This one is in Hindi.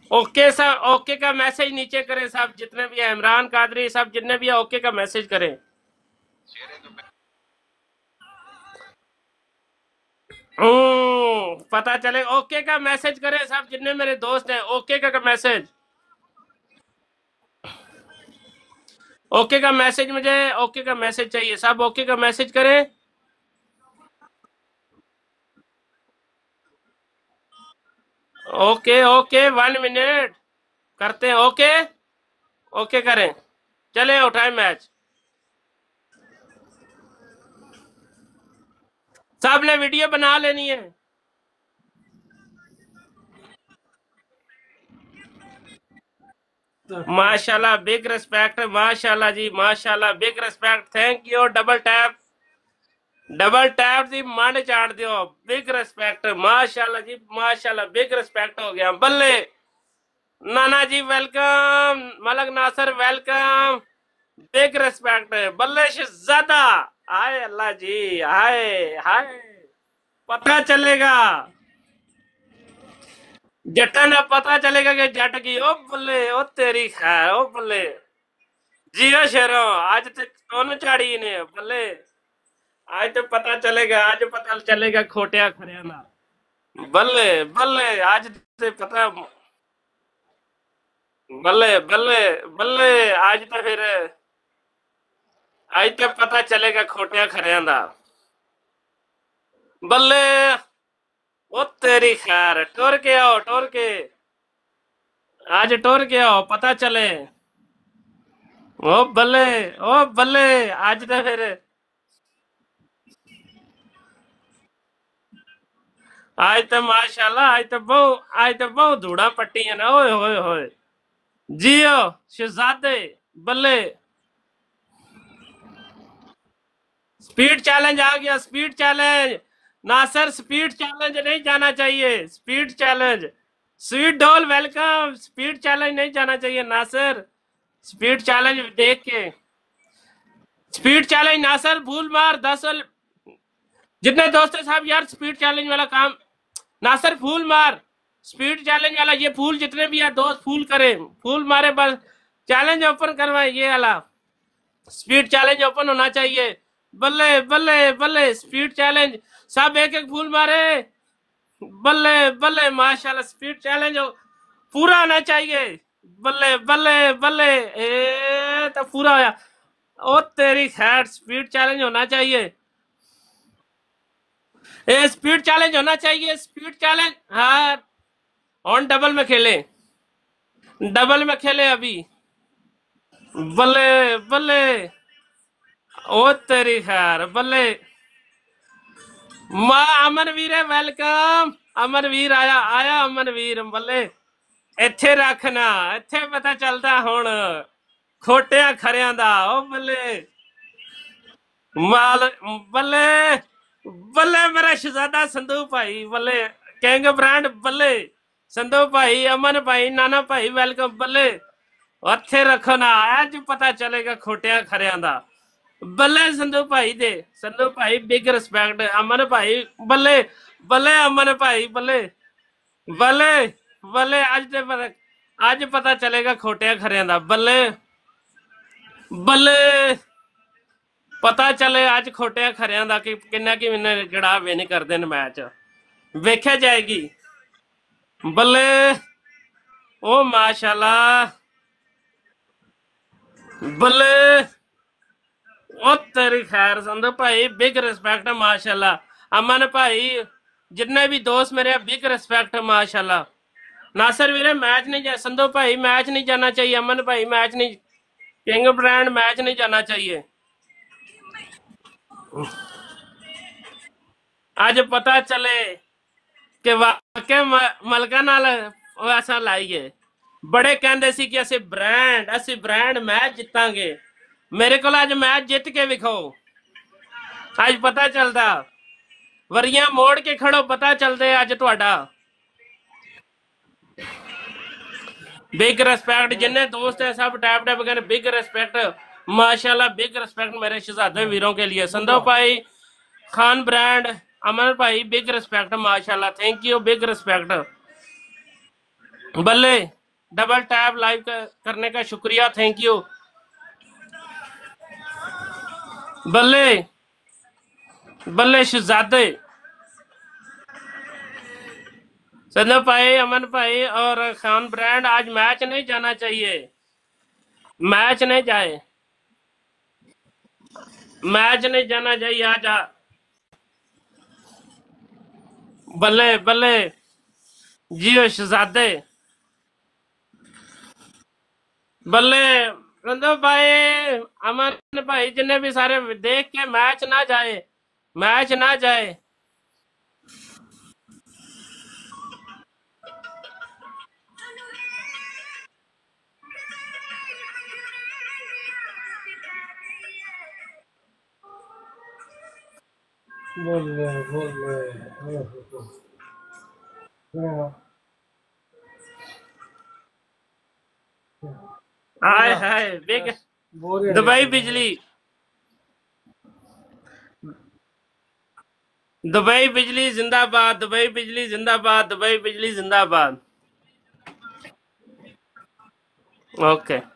ओके सर, ओके का मैसेज नीचे करें सब, जितने भी है इमरान कादरी सब जितने भी है, ओके का मैसेज करें। पता चले, ओके का मैसेज करें सब जितने मेरे दोस्त हैं, ओके का मैसेज, ओके का मैसेज मुझे, ओके का मैसेज चाहिए, सब ओके का मैसेज करें। ओके ओके 1 मिनट करते हैं, ओके ओके करें, चले उठाए मैच। सब ने वीडियो बना लेनी है। माशाल्लाह, बिग रिस्पेक्ट, माशाल्लाह जी, माशाल्लाह, big respect, thank you. Double tap दी मंड चाड़ दियो, बिग रिस्पेक्ट, माशाल्लाह जी, माशाल्लाह, बिग रिस्पेक्ट हो गया। बल्ले नाना जी welcome, Malak Nasar welcome, big respect, बल्ले शहजादा, हाय अल्लाह जी, हाय हाय, पता चलेगा जट्टा ने, पता चलेगा कि जट की, ओ बल्ले, ओ तेरी खैर, ओ बल्ले, जियो शेरों, आज तक कौन चाड़ी ने बल्ले, आज तो पता चलेगा, आज पता चलेगा खोटिया खरिया ना। बल्ले बल्ले, आज तो पता, बल्ले बल्ले बल्ले, आज तो पता चलेगा खोटिया खरिया दा। बल्ले, ओ तेरी खैर, टुर के आओ, टुर के, आज टुर के आओ, पता चले। ओ बल्ले, ओ बल्ले, आज तो फिर, आज तो माशाल्लाह, आज तो बहु धूड़ा पट्टी है ना, ओए होए होए, जियो शहजादे, बल्ले, स्पीड चैलेंज आ गया, speed challenge, Nasar speed challenge नहीं जाना चाहिए, speed challenge, sweet doll welcome, speed challenge नहीं जाना चाहिए नासर, स्पीड चैलेंज देख के, स्पीड चैलेंज नासर भूल मार 10 जितने दोस्त हैं साहब यार, स्पीड चैलेंज वाला काम, नासर फूल मार, स्पीड चैलेंज वाला, ये फूल जितने भी हैं दोस्त फूल करें, फूल मारे बस, चैलेंज ओपन करवाए ये वाला, स्पीड चैलेंज ओपन होना चाहिए। बल्ले बल्ले बल्ले, स्पीड चैलेंज, सब एक एक फूल मारे, बल्ले बल्ले, माशाल्लाह, स्पीड चैलेंज पूरा होना चाहिए। बल्ले बल्ले बल्ले, ए तो पूरा होया, ओ तेरी खैर, स्पीड चैलेंज होना चाहिए, ए स्पीड चैलेंज होना चाहिए, स्पीड चैलेंज, हाँ। ऑन डबल में खेले, डबल में खेले अभी, बल्ले बल्ले, ओ तेरी खैर, बल्ले, माँ अमनवीर है वेलकम, अमनवीर आया आया, अमनवीर बल्ले, ਇੱਥੇ ਰੱਖਣਾ, ਇੱਥੇ ਪਤਾ ਚੱਲਦਾ ਹੁਣ ਖੋਟਿਆਂ ਖਰਿਆਂ ਦਾ, ਉਹ ਬੱਲੇ, ਮਾਲ, ਬੱਲੇ ਬੱਲੇ, ਮੇਰਾ ਸ਼ਹਜ਼ਾਦਾ ਸੰਧੂ ਭਾਈ, ਬੱਲੇ ਕਿੰਗ ਬ੍ਰਾਂਡ, ਬੱਲੇ ਸੰਧੂ ਭਾਈ, ਅਮਨ ਭਾਈ, ਨਾਨਾ ਭਾਈ ਵੈਲਕਮ, ਬੱਲੇ ਉੱਥੇ ਰੱਖੋ ਨਾ, ਅੱਜ ਪਤਾ ਚੱਲੇਗਾ ਖੋਟਿਆਂ ਖਰਿਆਂ ਦਾ, ਬੱਲੇ ਸੰਧੂ ਭਾਈ ਦੇ, ਸੰਧੂ ਭਾਈ ਬਿਗ ਰਿਸਪੈਕਟ, ਅਮਨ ਭਾਈ ਬੱਲੇ, ਬੱਲੇ ਅਮਨ ਭਾਈ, ਬੱਲੇ ਬੱਲੇ ਬੱਲੇ, ਅੱਜ ਪਤਾ ਚੱਲੇਗਾ ਖੋਟਿਆਂ ਖਰਿਆਂ ਦਾ, ਬੱਲੇ ਬੱਲੇ, ਪਤਾ ਚੱਲੇ ਅੱਜ ਖੋਟਿਆਂ ਖਰਿਆਂ ਦਾ ਕਿ ਕਿੰਨਾ ਕਿ ਮੈਨੇ ਜਿਹੜਾ ਵਿਨ ਕਰਦੇ ਨੇ ਮੈਚ, ਵੇਖਿਆ ਜਾਏਗੀ। ਬੱਲੇ, ਉਹ ਮਾਸ਼ਾਅੱਲਾ, ਬੱਲੇ, ਉਹ ਤੇਰੀ ਖੈਰ ਸੰਧੂ ਭਾਈ, ਬਿਗ ਰਿਸਪੈਕਟ, ਮਾਸ਼ਾਅੱਲਾ, ਅਮਨ ਭਾਈ, ਜਿੰਨੇ ਵੀ ਦੋਸਤ ਮੇਰੇ, ਬਿਗ ਰਿਸਪੈਕਟ, माशाल्लाह। नासर वीरे मैच नहीं जा, संधू भाई मैच नहीं जाना चाहिए, अमन भाई मैच नहीं, किंग ब्रांड मैच नहीं जाना चाहिए, आज पता चले कि वाकई मलका नाल ऐसा लाइए, बड़े कहते सी कि असि ब्रांड मैच जितांगे, मेरे को अज मैच जित के विखाओ, अज पता चलता, वरियां मोड़ के खड़ो, पता चलते अज तुहाडा, बिग रिस्पेक्ट, जिन्ने दोस्त है सब टैप टैप कर, बिग रिस्पेक्ट, माशाल्लाह, बिग रिस्पेक्ट मेरे शहजादे वीरों के लिए, संधो भाई, खान ब्रांड, अमन भाई, बिग रिस्पेक्ट, माशाल्लाह, थैंक यू, बिग रिस्पेक्ट। बल्ले डबल टैप लाइव करने का शुक्रिया, थैंक यू। बल्ले बल्ले शहजादे, सदन भाई, अमन भाई और खान ब्रांड, आज मैच नहीं जाना चाहिए, मैच नहीं जाए, मैच नहीं जाना चाहिए आज बल्ले बल्ले, जियो शहजादे, बल्ले रंदो भाई, अमन भाई, जिन्हें भी सारे देख के मैच ना जाए, मैच ना जाए। हाय हाय बिग दुबई बिजली, दुबई बिजली जिंदाबाद, दुबई बिजली जिंदाबाद, दुबई बिजली जिंदाबाद। ओके।